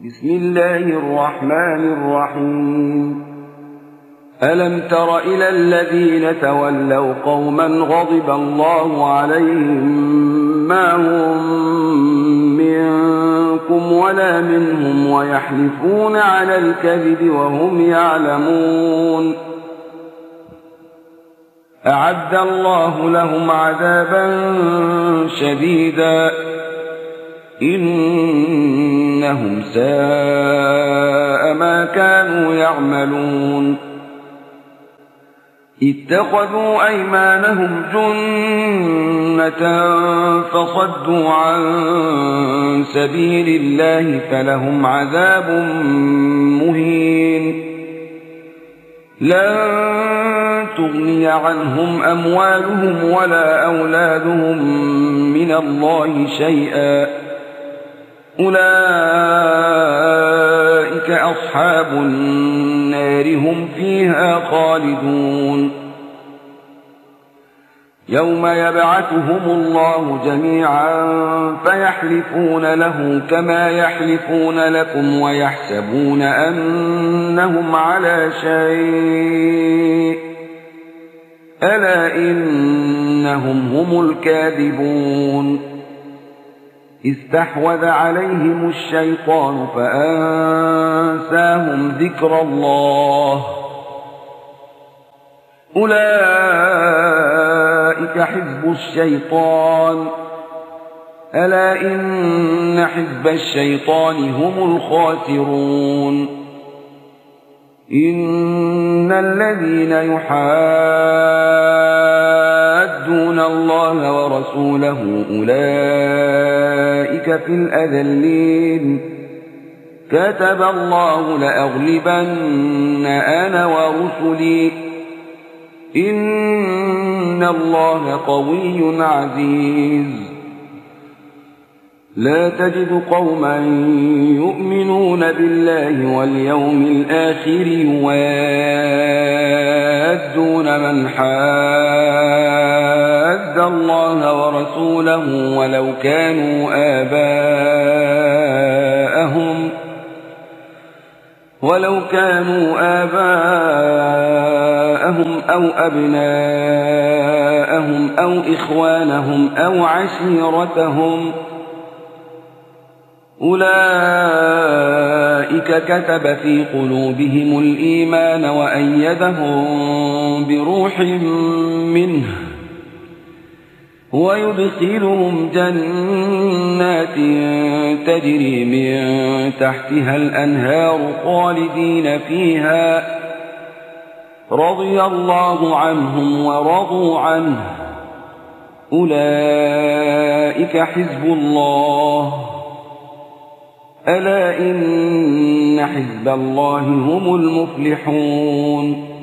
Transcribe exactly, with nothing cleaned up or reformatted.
بسم الله الرحمن الرحيم. ألم تر إلى الذين تولوا قوما غضب الله عليهم ما هم منكم ولا منهم ويحلفون على الكذب وهم يعلمون. أعد الله لهم عذابا شديدا إنهم ساء ما كانوا يعملون. اتخذوا أيمانهم جنة فصدوا عن سبيل الله فلهم عذاب مهين. لن تغني عنهم أموالهم ولا أولادهم من الله شيئا أولئك أصحاب النار هم فيها خالدون. يوم يبعثهم الله جميعا فيحلفون له كما يحلفون لكم ويحسبون أنهم على شيء ألا إنهم هم الكاذبون. استحوذ عليهم الشيطان فأنساهم ذكر الله أولئك حزب الشيطان ألا إن حزب الشيطان هم الخاسرون. إن الذين يحادون الله ورسوله أولئك في الأذلين. كتب الله لأغلبن أنا ورسلي إن الله قوي عزيز. لا تجد قوما يؤمنون بالله واليوم الآخر يوادون من حاد الله ورسوله ولو كانوا آباءهم ولو كانوا آباءهم أو أبناءهم أو إخوانهم أو عشيرتهم أولئك كتب في قلوبهم الإيمان وأيدهم بروح منه ويدخلهم جنات تجري من تحتها الأنهار خالدين فيها رضي الله عنهم ورضوا عنه أولئك حزب الله ألا إن حزب الله هم المفلحون.